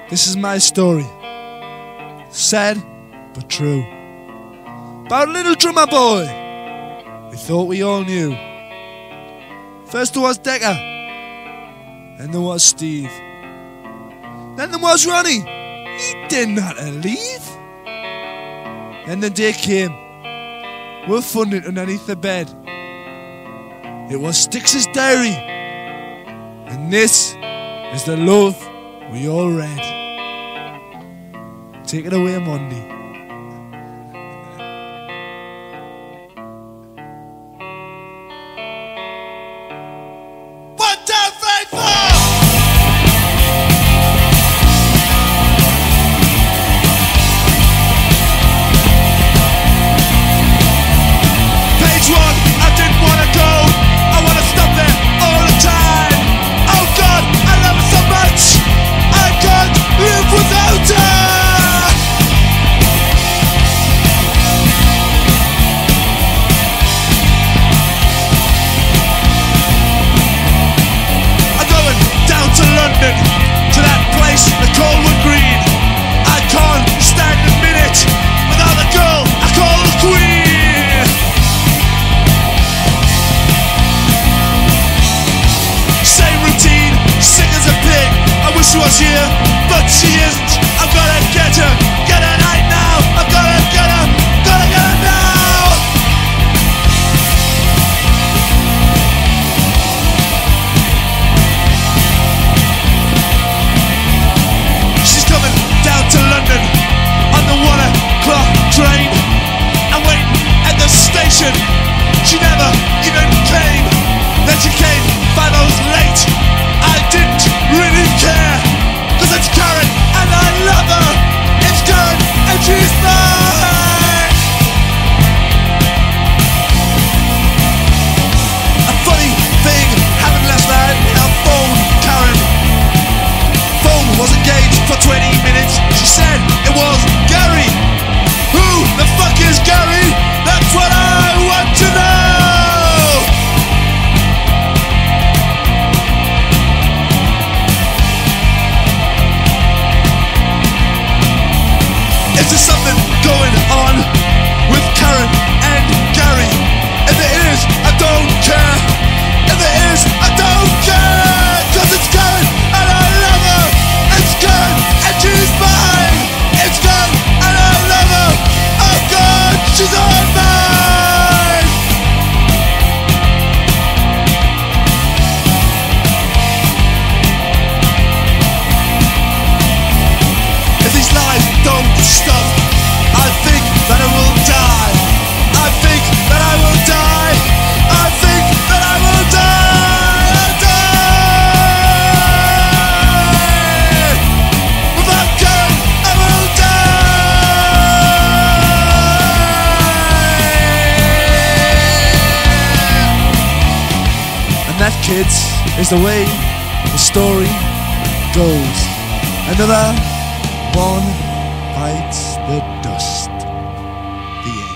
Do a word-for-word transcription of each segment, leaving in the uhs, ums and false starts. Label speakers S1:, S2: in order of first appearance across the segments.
S1: This is my story. Sad, but true. About a little drummer boy we thought we all knew. First there was Decker, then there was Steve, then there was Ronnie, he did not leave. Then the day came, we were funded underneath the bed. It was Styx's diary, and this is the love we all read. Take it away, Monday.
S2: One, two, three, four! Page one, I didn't want to go. I want to stop there all the time. Oh God, I love it so much. I can't live without her. To London, to that place they call Wood Green. I can't stand a minute without the girl I call the Queen. Same routine, sick as a pig. I wish she was here, but she isn't. I've gotta get her, get her right now. I've gotta get her, gotta get her now. To London on the one o'clock train. I'm waiting at the station. She never even came. Then she came five hours late. I didn't really care, cause it's Karen and I love her. It's Karen and she's mine. A funny thing happened last night. I phoned Karen. Phone was engaged for twenty minutes. She said it was Gary. Who the fuck is Gary? That's what I want to know. Is there something going on with Karen and Gary? If it is, I don't care. If it is, I don't care. Cause it's Karen and I love her. It's Karen and she's mine. It's Karen and I love her. Oh God, she's all mine. If these lies don't stop, I think that I will die. I think that I will die. I think that I will die. I'll die. Without Karen, I will die.
S1: And that, kids, is the way the story goes. Another one bites the dust. The end.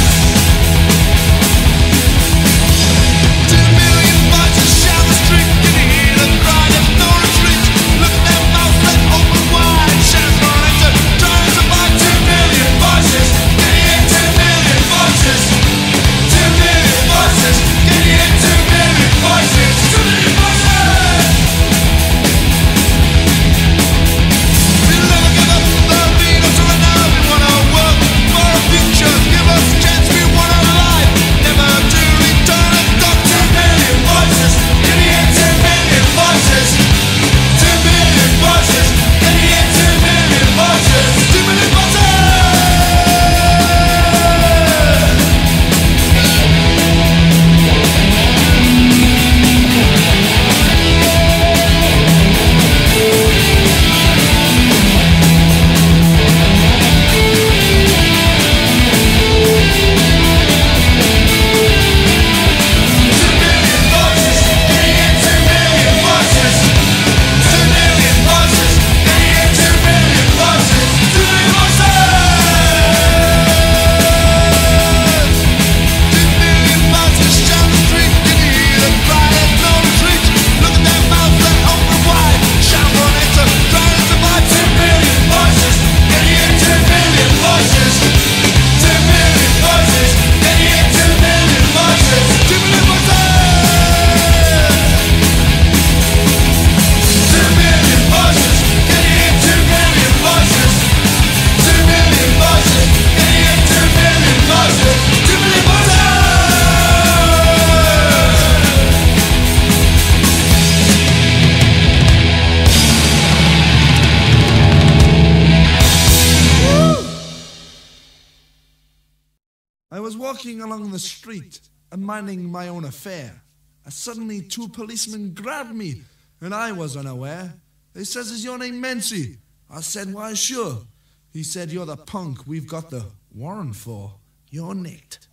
S2: Two million voices, showers, drink.
S1: was walking along the street and minding my own affair. And suddenly two policemen grabbed me, and I was unaware. They says, "Is your name Mency?" I said, "Why, sure." He said, "You're the punk we've got the warrant for. You're nicked."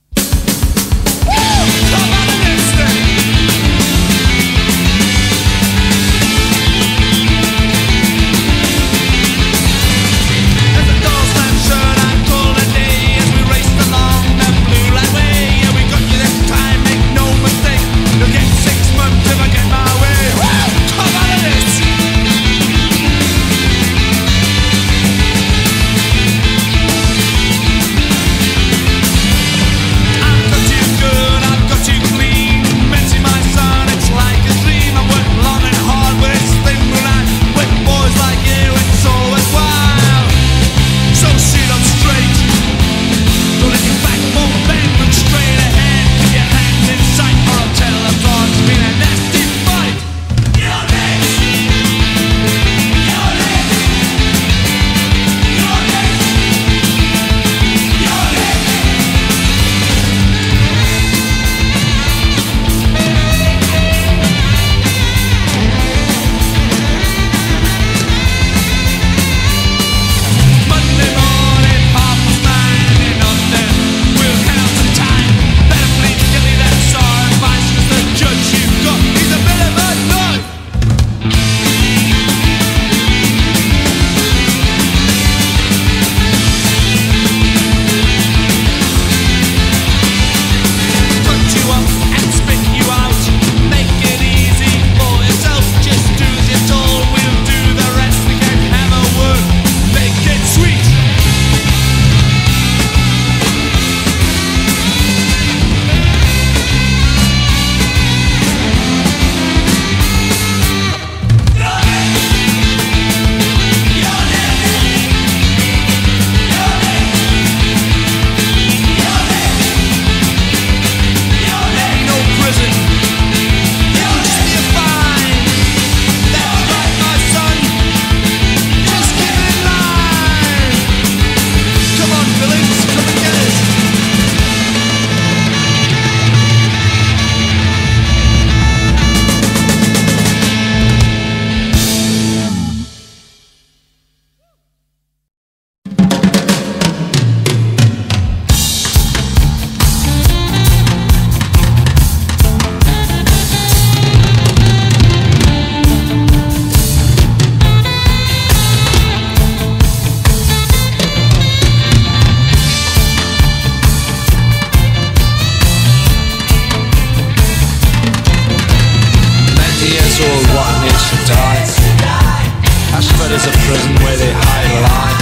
S3: There's a prison where they hide alive.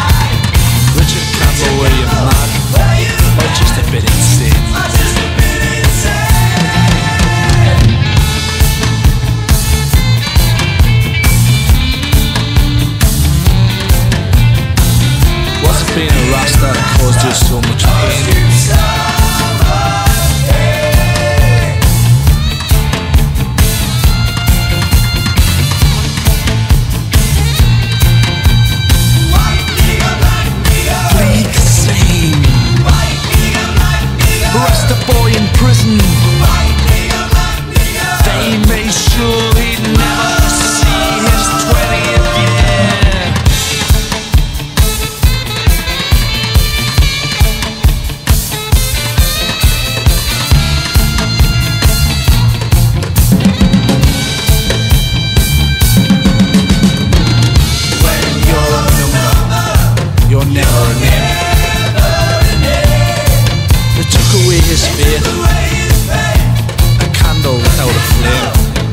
S3: Richard Campbell, were you mad? Or just a bit insane? Was it being a Rasta that caused you so much pain? Rasta boy in prison. They made sure he'd never see his twentieth year. When you're a number, you're never a name. Took away his faith, a candle without a flame.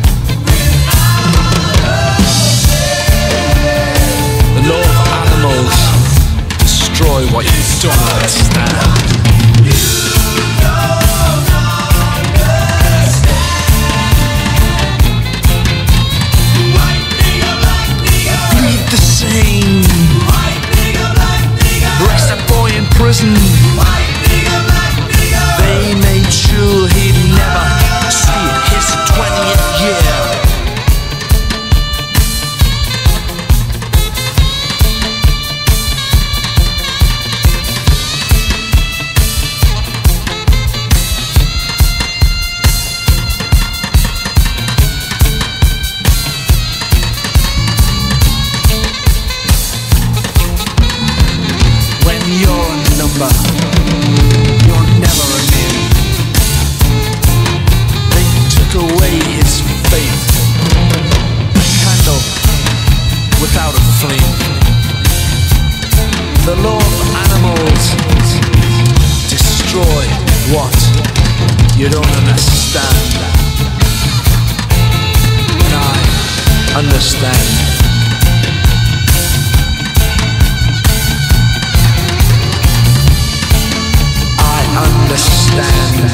S3: The law of animals, destroy what you don't understand. Bleed the same. Rasta boy in prison. They made sure he'd never see his twentieth year. understand. And I understand. Understand.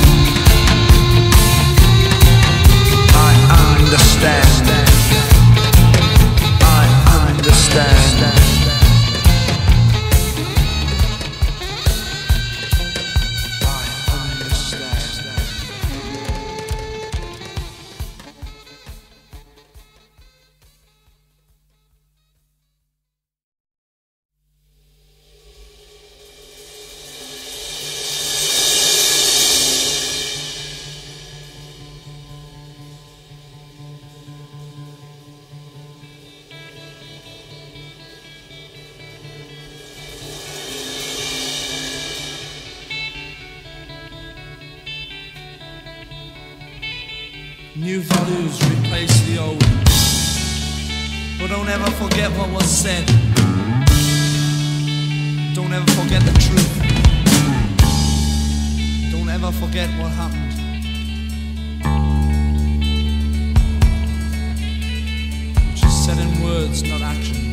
S3: I understand. I understand.
S4: New values replace the old, but don't ever forget what was said. Don't ever forget the truth. Don't ever forget what happened. Which is said in words, not actions.